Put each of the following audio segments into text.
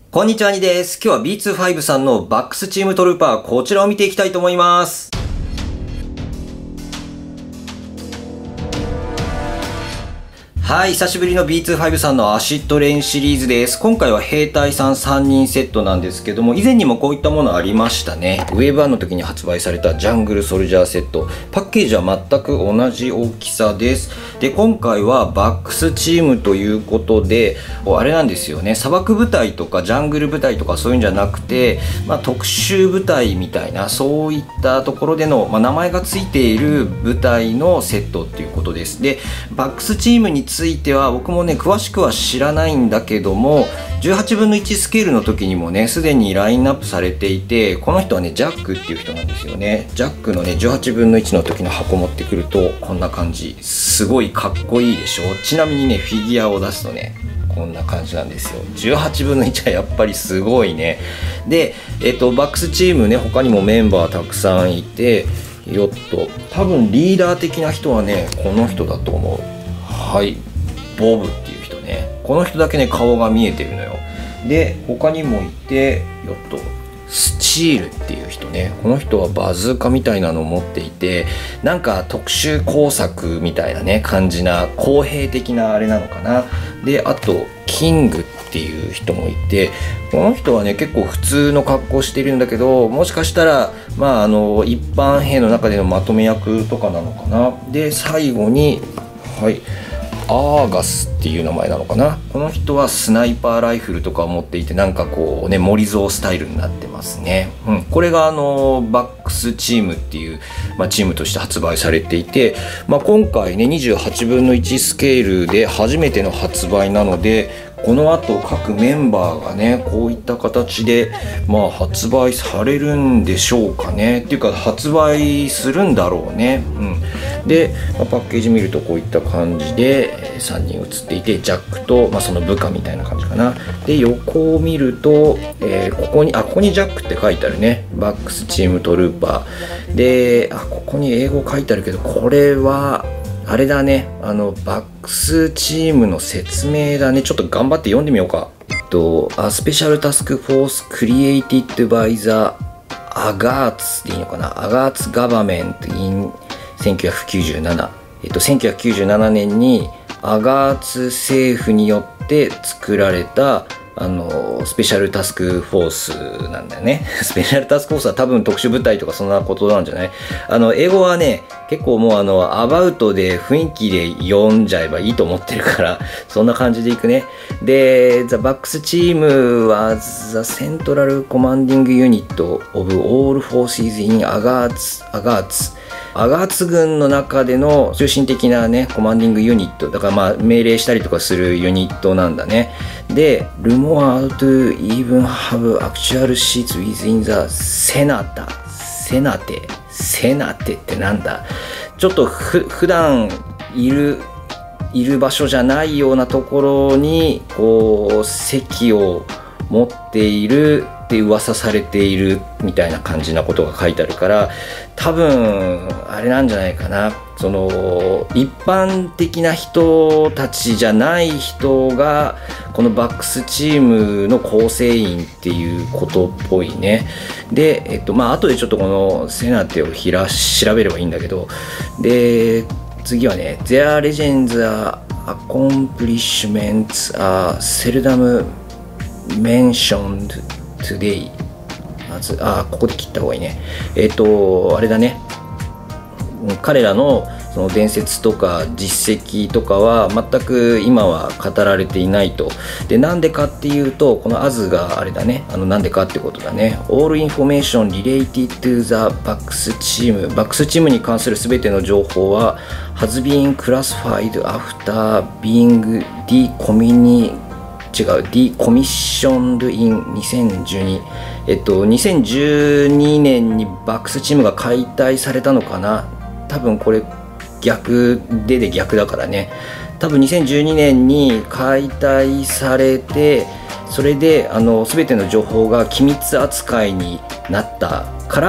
こんにちは、にです。今日は B25 さんのバックスチームトルーパー、こちらを見ていきたいと思います。はい、久しぶりの B25 さんのアシッドレインシリーズです。今回は兵隊さん3人セットなんですけども、以前にもこういったものありましたね。ウェーブ1の時に発売されたジャングルソルジャーセット。パッケージは全く同じ大きさです。で、今回はバックスチームということで、あれなんですよね。砂漠部隊とかジャングル部隊とかそういうんじゃなくて、特殊部隊みたいな、そういったところでの、名前がついている部隊のセットっていうことです。で、バックスチームについては僕もね詳しくは知らないんだけども、18分の1スケールの時にもねすでにラインナップされていて、この人はねジャックっていう人なんですよね。ジャックのね18分の1の時の箱持ってくるとこんな感じ、すごいかっこいいでしょ。ちなみにねフィギュアを出すとねこんな感じなんですよ。18分の1はやっぱりすごいね。で、バックスチームね他にもメンバーたくさんいて、よっと多分リーダー的な人はねこの人だと思う。はい、ボブっていう人ね。この人だけね顔が見えてるのよ。で他にもいて、よっとスチールっていう人ね。この人はバズーカみたいなのを持っていて、なんか特殊工作みたいなね感じな公平的なあれなのかな。であとキングっていう人もいて、この人はね結構普通の格好してるんだけど、もしかしたら一般兵の中でのまとめ役とかなのかな。で最後にはいアーガスっていう名前なのかな。この人はスナイパーライフルとかを持っていて、なんかこうね森蔵スタイルになってますね。これがバックスチームっていう、チームとして発売されていて、今回ね28分の1スケールで初めての発売なので、この後各メンバーがねこういった形で発売されるんでしょうかね。っていうか発売するんだろうね。で、パッケージ見るとこういった感じで3人写っていて、ジャックと、その部下みたいな感じかな。で横を見ると、ここにジャックって書いてあるね。バックスチームトルーパーで、ここに英語書いてあるけど、これはあれだね、バックスチームの説明だね。ちょっと頑張って読んでみようか。スペシャルタスクフォースクリエイティッドバイザアガーツでいいのかな。アガーツガバメント in 1997。1997年にアガーツ政府によって作られたスペシャルタスクフォースなんだよね。スペシャルタスクフォースは多分特殊部隊とかそんなことなんじゃない？英語はね、結構もうアバウトで雰囲気で読んじゃえばいいと思ってるから、そんな感じでいくね。で、The Bucks Team は The Central Commanding Unit of All Forces in Agartz。アガーツ軍の中での中心的なねコマンディングユニットだから、命令したりとかするユニットなんだね。でルモアと even have actual seats within the Senate ってなんだ。ちょっと普段いる場所じゃないようなところにこう席を持っているって噂されているみたいな感じなことが書いてあるから、多分あれなんじゃないかな。その一般的な人たちじゃない人がこのバックスチームの構成員っていうことっぽいね。で後でちょっとこのセナテを調べればいいんだけど、で次はね Their legends accomplishments are seldom mentioned today。 まずここで切った方がいいね。あれだね、彼らのその伝説とか実績とかは全く今は語られていないと。でなんでかっていうと、この as があれだね、なんでかってことだね。 All information related to the Bucks team、 バックスチームに関する全ての情報は has been classified after being decommissioned in 2012。2012年にバックスチームが解体されたのかな。多分これ逆だからね。多分2012年に解体されて、それで全ての情報が機密扱いになったから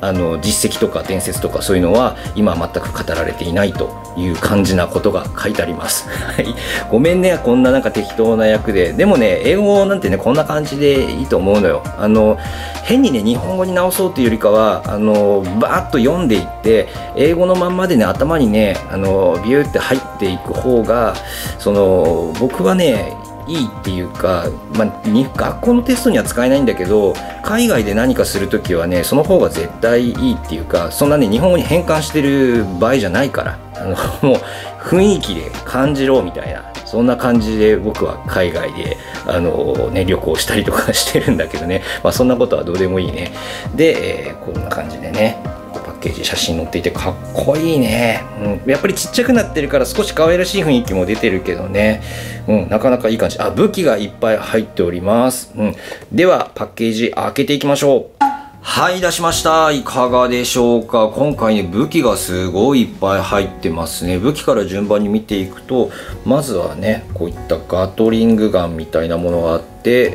実績とか伝説とかそういうのは今は全く語られていないという感じなことが書いてあります。はい。ごめんね、こんななんか適当な役で。でもね、英語なんてね、こんな感じでいいと思うのよ。変にね、日本語に直そうというよりかは、バーッと読んでいって、英語のまんまでね、頭にね、ビューって入っていく方が、僕はね、いいっていうか、学校のテストには使えないんだけど、海外で何かするときはね、その方が絶対いいっていうか、そんなね、日本語に変換してる場合じゃないから、もう雰囲気で感じろみたいな、そんな感じで僕は海外で、旅行したりとかしてるんだけどね、そんなことはどうでもいいね。で、こんな感じでね、パッケージ写真載っていてかっこいいね。やっぱりちっちゃくなってるから少し可愛らしい雰囲気も出てるけどね。なかなかいい感じ。武器がいっぱい入っております。では、パッケージ開けていきましょう。はい、出しました。いかがでしょうか。今回ね、武器がすごいいっぱい入ってますね。武器から順番に見ていくと、まずはね、こういったガトリングガンみたいなものがあって、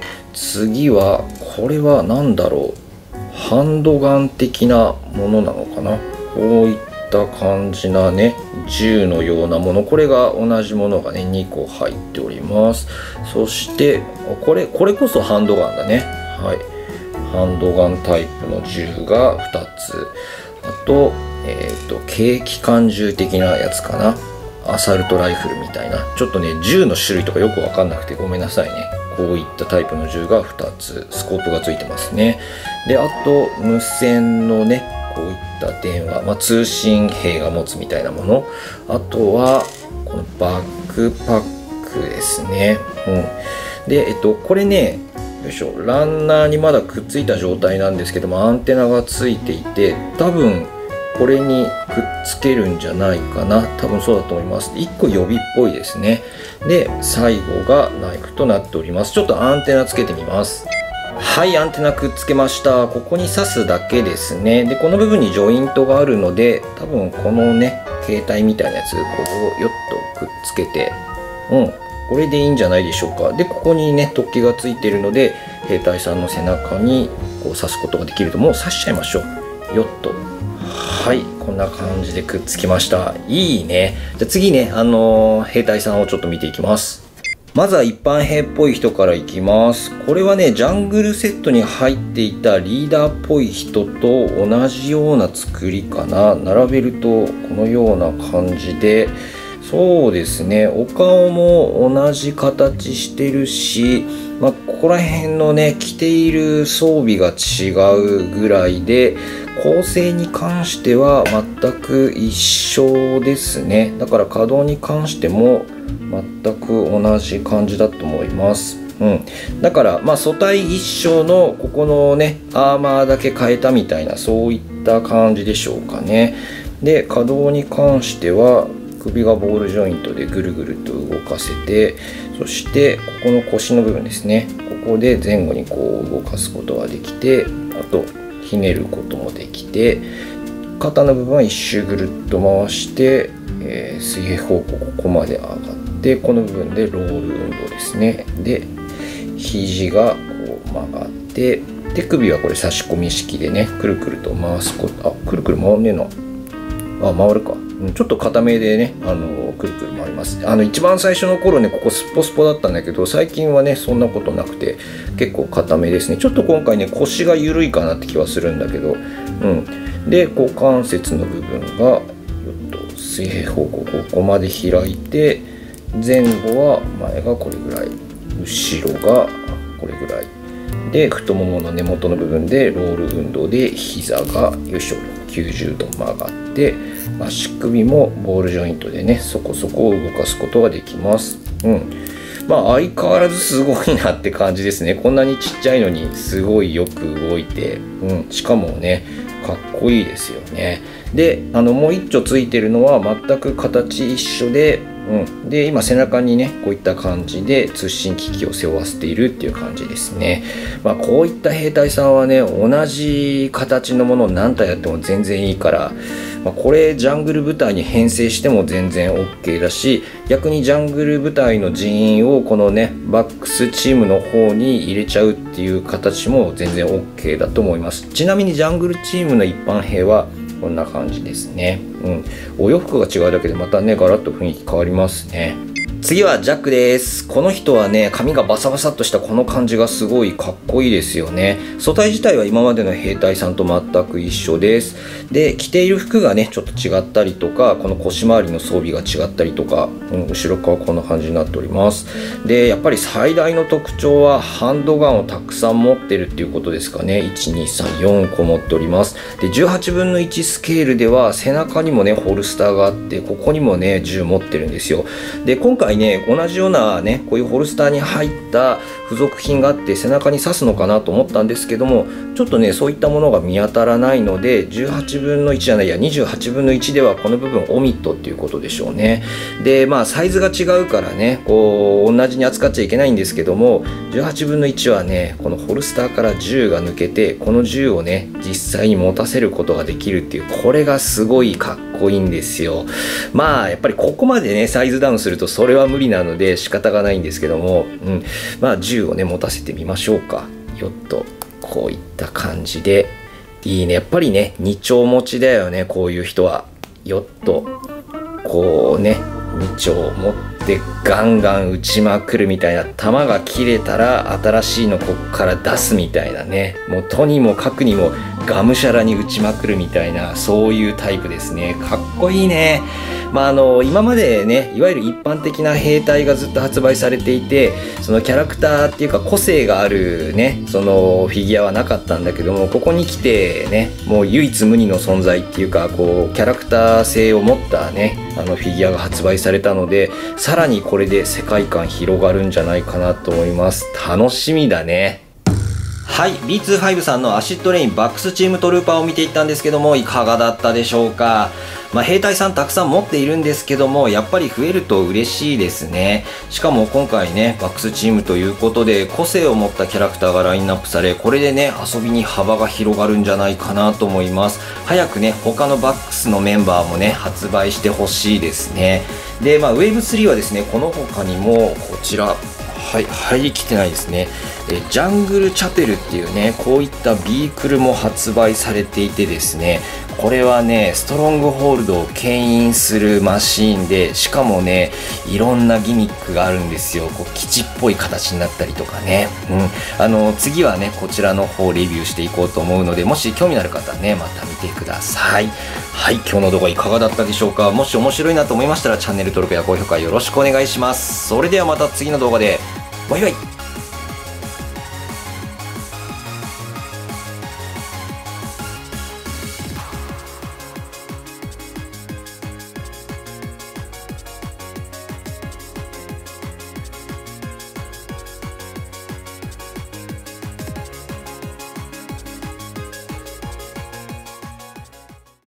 次は、これは何だろう。ハンドガン的なものなのかな。こういった感じなね、銃のようなもの。これが同じものがね、2個入っております。そして、これこそハンドガンだね。はい。ハンドガンタイプの銃が2つ。あと、軽機関銃的なやつかな。アサルトライフルみたいな。ちょっとね、銃の種類とかよくわかんなくてごめんなさいね。こういったタイプの銃が2つ。スコープがついてますね。で、あと、無線のね、こういった電話。通信兵が持つみたいなもの。あとは、このバックパックですね。で、これね、よいしょ、ランナーにまだくっついた状態なんですけども、アンテナがついていて、多分これにくっつけるんじゃないかな。多分そうだと思います。1個予備っぽいですね。で、最後がナイフとなっております。ちょっとアンテナつけてみます。はい、アンテナくっつけました。ここに挿すだけですね。で、この部分にジョイントがあるので、多分このね、携帯みたいなやつ、こう、よっとくっつけて、これでいいんじゃないでしょうか。で、ここにね、突起がついているので、兵隊さんの背中にこう刺すことができると、もう刺しちゃいましょう。よっと。はい、こんな感じでくっつきました。いいね。じゃあ次ね、兵隊さんをちょっと見ていきます。まずは一般兵っぽい人からいきます。これはね、ジャングルセットに入っていたリーダーっぽい人と同じような作りかな。並べるとこのような感じで、そうですね、お顔も同じ形してるし、ここら辺のね、着ている装備が違うぐらいで、構成に関しては全く一緒ですね。だから稼働に関しても全く同じ感じだと思います。だから素体一緒のここのね、アーマーだけ変えたみたいな、そういった感じでしょうかね。で、稼働に関しては首がボールジョイントでぐるぐると動かせて、そしてここの腰の部分ですね、ここで前後にこう動かすことができて、あとひねることもできて、肩の部分は一周ぐるっと回して、水平方向ここまで上がって、この部分でロール運動ですね。で、肘がこう曲がって、手首はこれ差し込み式でね、くるくると回すこと、くるくる回んねえな。回るか。ちょっと固めでね、くるくる回ります。一番最初の頃ね、ここスポスポだったんだけど、最近はね、そんなことなくて、結構固めですね。ちょっと今回ね、腰が緩いかなって気はするんだけど、で、股関節の部分が、水平方向、ここまで開いて、前後は前がこれぐらい、後ろがこれぐらい。で、太ももの根元の部分でロール運動で膝がよいしょ90度曲がって、足首もボールジョイントでね、そこそこ動かすことができます。相変わらずすごいなって感じですね。こんなにちっちゃいのにすごいよく動いて、しかもね、かっこいいですよね。で、もう一丁ついてるのは全く形一緒で、 で今背中にねこういった感じで通信機器を背負わせているっていう感じですね。こういった兵隊さんはね同じ形のものを何体やっても全然いいから、これジャングル部隊に編成しても全然 OK だし、逆にジャングル部隊の人員をこのねバックスチームの方に入れちゃうっていう形も全然 OK だと思います。ちなみにジャングルチームの一般兵はこんな感じですね。お洋服が違うだけでまたねガラッと雰囲気変わりますね。次はジャックです。この人はね、髪がバサバサっとしたこの感じがすごいかっこいいですよね。素体自体は今までの兵隊さんと全く一緒です。で、着ている服がね、ちょっと違ったりとか、この腰回りの装備が違ったりとか、後ろ側こんな感じになっております。で、やっぱり最大の特徴はハンドガンをたくさん持ってるっていうことですかね。1、2、3、4個持っております。で、18分の1スケールでは背中にもね、ホルスターがあって、ここにもね、銃持ってるんですよ。で、今回ね、同じようなねこういうホルスターに入った付属品があって背中に刺すのかなと思ったんですけども、ちょっとねそういったものが見当たらないので18分の1じゃないや28分の1ではこの部分オミットっていうことでしょうね。でサイズが違うからねこう同じに扱っちゃいけないんですけども、18分の1はねこのホルスターから銃が抜けてこの銃をね実際に持たせることができるっていう、これがすごいかっこいいんですよ。やっぱりここまでねサイズダウンするとそれは無理なので仕方がないんですけども、銃をね持たせてみましょうか。よっとこういった感じでいいね。やっぱりね2丁持ちだよね、こういう人は。よっとこうね2丁持ってガンガン撃ちまくるみたいな、弾が切れたら新しいのこっから出すみたいなね、もうとにもかくにもがむしゃらに撃ちまくるみたいな、そういうタイプですね。かっこいいね。今までねいわゆる一般的な兵隊がずっと発売されていて、そのキャラクターっていうか個性があるねそのフィギュアはなかったんだけども、ここに来てねもう唯一無二の存在っていうかこうキャラクター性を持ったねフィギュアが発売されたので、さらにこれで世界観広がるんじゃないかなと思います。楽しみだね。はい、B25 さんのアシッドレインバックスチームトルーパーを見ていったんですけども、いかがだったでしょうか。兵隊さんたくさん持っているんですけども、やっぱり増えると嬉しいですね。しかも今回ねバックスチームということで個性を持ったキャラクターがラインナップされ、これでね遊びに幅が広がるんじゃないかなと思います。早くね他のバックスのメンバーもね発売してほしいですね。でウェーブ3はですねこの他にもこちら入りきてないですね。ジャングルチャペルっていうねこういったビークルも発売されていてですね、これはねストロングホールドを牽引するマシーンで、しかもねいろんなギミックがあるんですよ。こう基地っぽい形になったりとかね、次はねこちらの方レビューしていこうと思うので、もし興味のある方はねまた見てください。はい、今日の動画いかがだったでしょうか。もし面白いなと思いましたらチャンネル登録や高評価よろしくお願いします。それではまた次の動画でバイバイ。